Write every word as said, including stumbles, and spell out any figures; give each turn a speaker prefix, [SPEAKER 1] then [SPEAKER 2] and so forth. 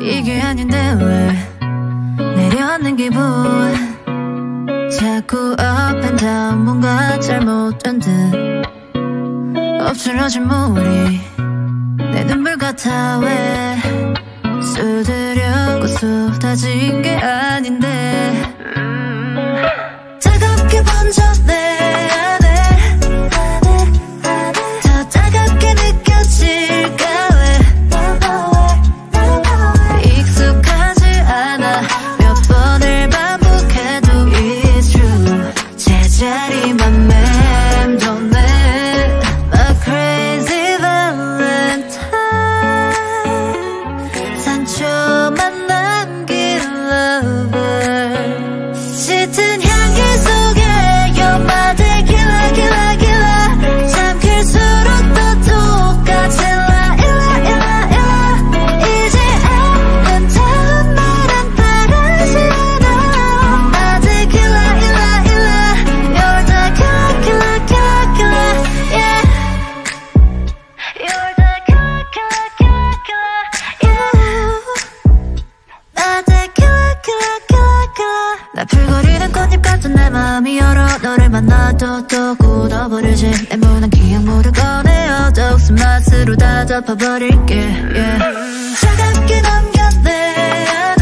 [SPEAKER 1] 이게 아닌데 왜 내려앉는 기분 자꾸 up and down 뭔가 잘못된 듯 엎질러진 물이 내 눈물 같아 왜 쏟으려고 쏟아진 게 아닌데 차갑게 번져내 더 따갑게 느껴질까 왜 익숙하지 않아 몇 번을 반복해도 it's true 제자리만 맴도네 My crazy valentine 상처만 남긴 lover 짙은 향기 속에 You're my tequila killa killa 삼킬수록 더 똑같이 라 일라 일라 일라 이제 아름다운 말은 바라지 않아 My tequila 일라 일라 You're the killa killa killa killa yeah You're the killa killa killa killa yeah My tequila killa killa killa 나 풀거리는 꽃잎 같은 내 마음이 열어 너를 만나도 또 굳어버리지 애무난 기억 모두 꺼내어도 쓴맛으로 다 덮어버릴게 yeah. 차갑게 넘겨내